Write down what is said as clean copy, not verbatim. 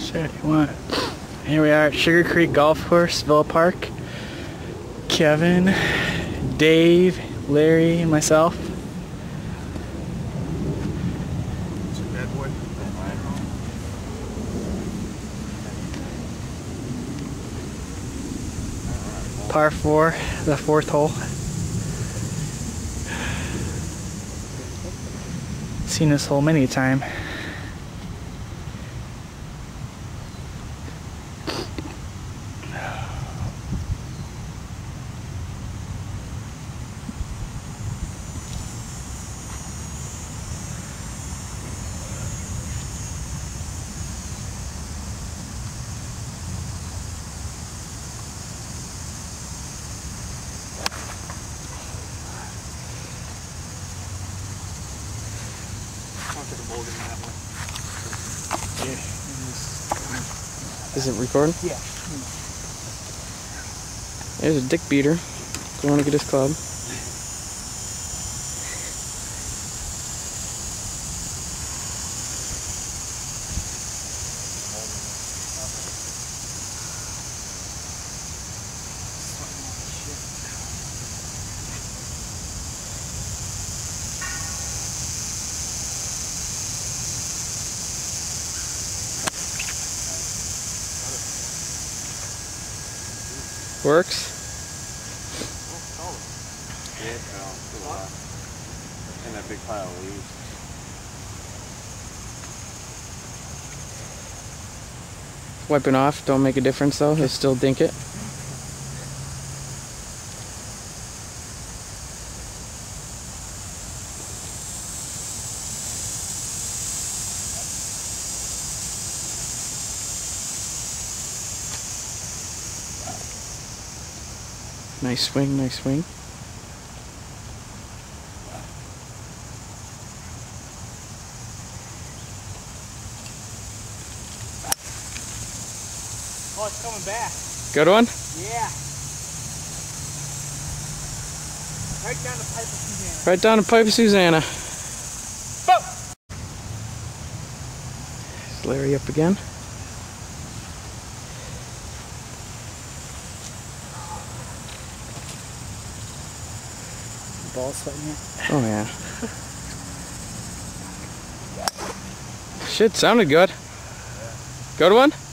Say what you want. Here we are at Sugar Creek Golf Course, Villa Park. Kevin, Dave, Larry, and myself. It's a bad boy. Par 4, the 4th hole. Seen this hole many a time. Is it recording? Yeah. There's a dick beater. Going to get his club. Works. Yeah, still alive. In that big pile of leaves. Wiping off, don't make a difference though. He'll still dink it. Nice swing, nice swing. Oh, it's coming back. Good one? Yeah. Right down the pipe of Susanna. Right down the pipe of Susanna. Is Larry up again? Ball sweating here. Oh yeah. Shit, sounded good. Good one?